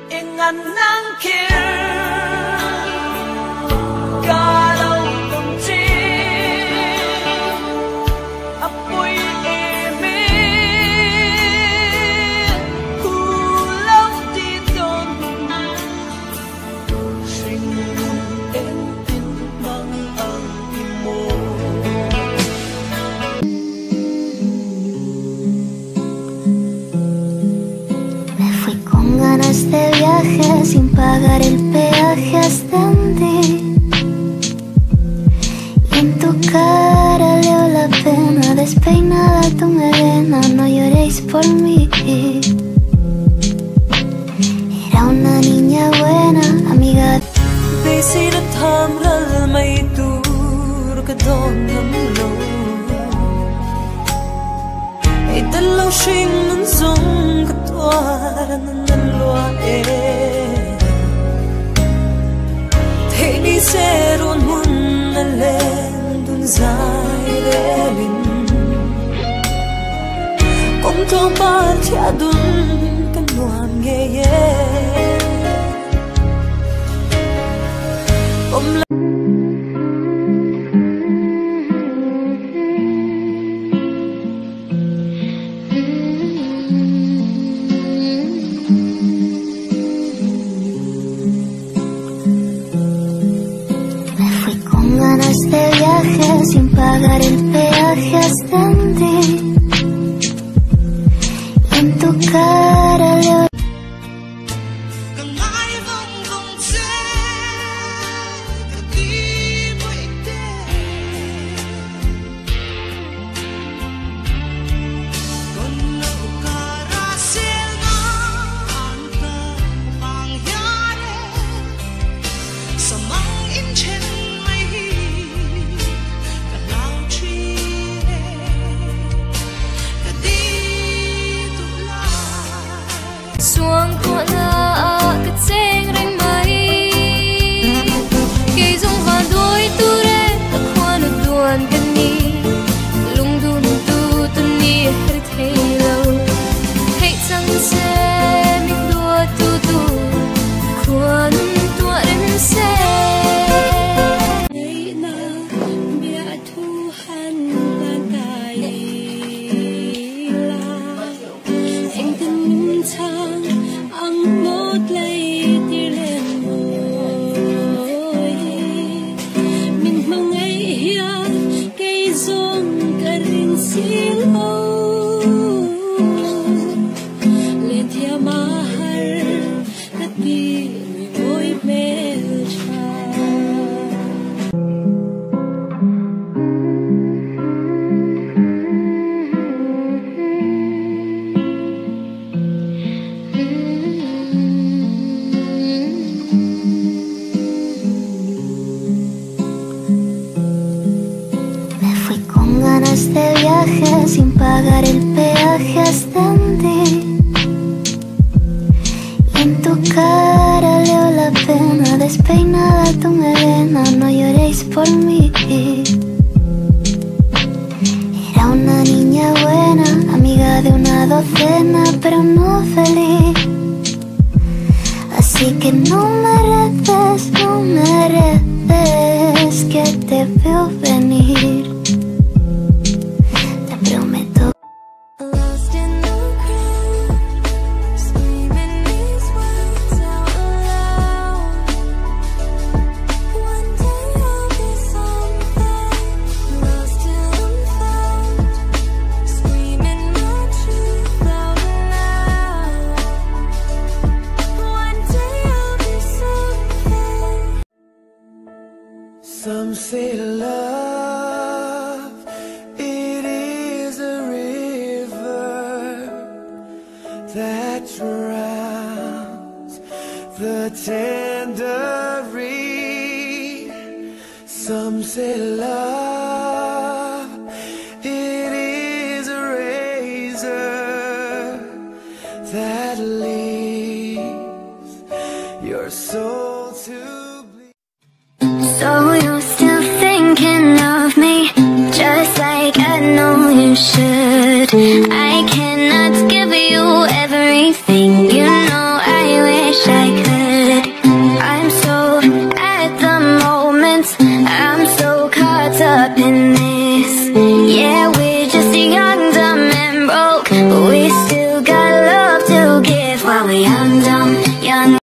ingan nang kir Kalau kunci Apoy eme Kulang titon Singun entin mang ang imo Ganas de viaje sin pagar el peaje hasta ti. Y en tu cara leo la pena despeinada tu melena. No lloréis por mí. Era una niña buena, amiga. Besi da tham ral mai tur ka don nam lo. Ai da lo shing nun zong ka twar nan loa e. Thế đi xe rôn mun na lên dun dài relin. Cũng to bar thia dun kan nuam ye ye. Ganas de viaje sin pagar el peaje hasta ti. Y en tu cara leo xuống của la cái chênh ranh mây cây rong hoàn đôi tu re ta khoan duanกันni lung dun tu tu ni hết thấy lâu thấy chẳng se mi tua tu tu khoan tua đến se nay na bia thu han lan tai la anh tin chang ang một lay tir lên môi mình mong ngày hiền cây rong cả rin xí lâu lên thia mahar cắt đi môi mel cha. Ganas de viaje sin pagar el peaje hasta ti. Y en tu cara leo la pena despeinada tu melena. No lloréis por mí. Era una niña buena, amiga de una docena, pero no feliz. Así que no me retes que te veo venir. Some say love, it is a river that drowns the tender reed. Some say love, it is a razor that leaves your soul to bleed. So you're still thinking of me, just like I know you should. I cannot give you everything, you know I wish I in this. Yeah, we're just young, dumb and broke, but we still got love to give while we're young, dumb, young